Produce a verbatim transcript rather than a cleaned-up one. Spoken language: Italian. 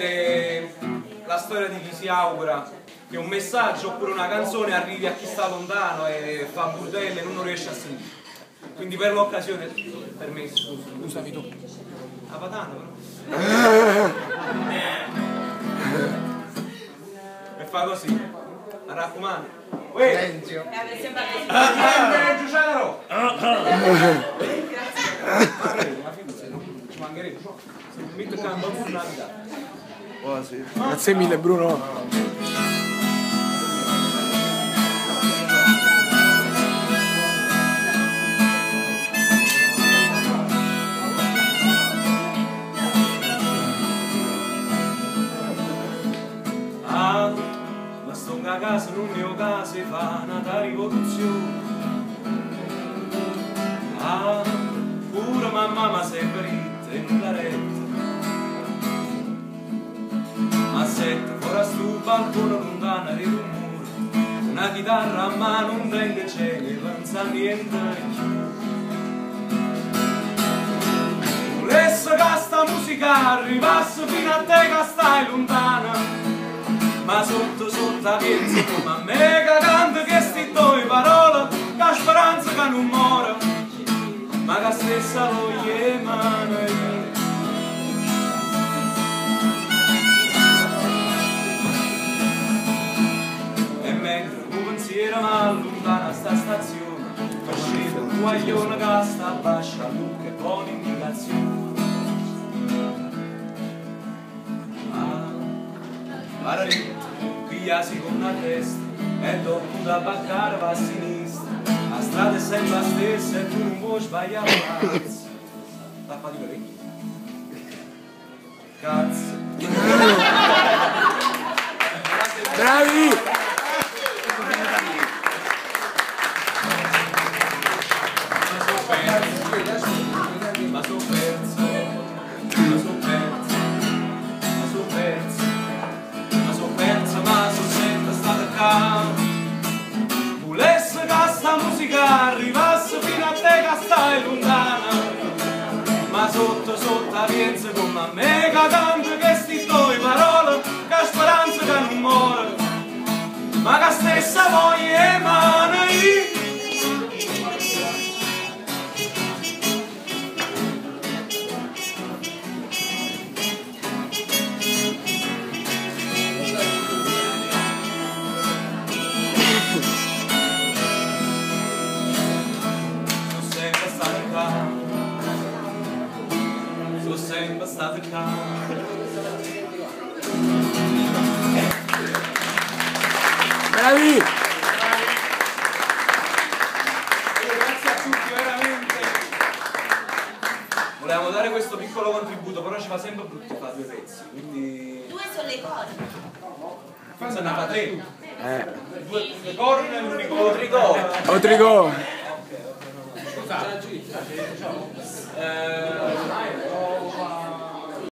sapete la storia di chi si augura che un messaggio oppure una canzone arrivi a chi sta lontano e fa burdelle e non riesce a sentire. Quindi per l'occasione, permesso, usami tu. La patata però. E fa così, mi raccomando. Silenzio. Giugiaro! Ci mancherebbe. Se mi metto il campo in una vita. Oh, sì. Grazie mille Bruno. A casa, in un mio caso, fa una rivoluzione. Ah, pure mamma ma sempre ritta in una retta. Ma sette fuori a sto balcone lontana di rumore, una chitarra a mano, un tenga cielo, non sa niente più. Volesse che sta musica arrivasse fino a te che stai lontana, ma sotto sotto a piezza come a me che canta che sti due parole, che speranza che non muore, ma che stessa voglia emana. E mentre un pensiero mi allontana sta stazione, faceva un guaglione che sta a bascia, Luca e buona indicazione. Guarda lì, piglia seconda testa e dopo da baccare va a sinistra. La strada è sempre la stessa e tu non puoi sbagliare cazzo. Tappati le orecchie. Cazzo. Bravi! Ma sono perso. Ma sono perso. Ma sono perso. Ma sono perso, ma sono sempre stata qua. Volesse che sta musica arrivasse fino a te che stai lontana, ma sotto sotto la pienza come a me che canta che sti due parole, che speranza che non muore, ma che stessa voglia emana. Sono sempre stato qua. Bravi! Grazie a tutti, veramente. Volevamo dare questo piccolo contributo, però ci fa sempre brutto fare due pezzi, quindi... Due sono le corna. Forse ne fa tre. Eh. Due le corna e l'unico tricò. O tricò! Scusate. Eh...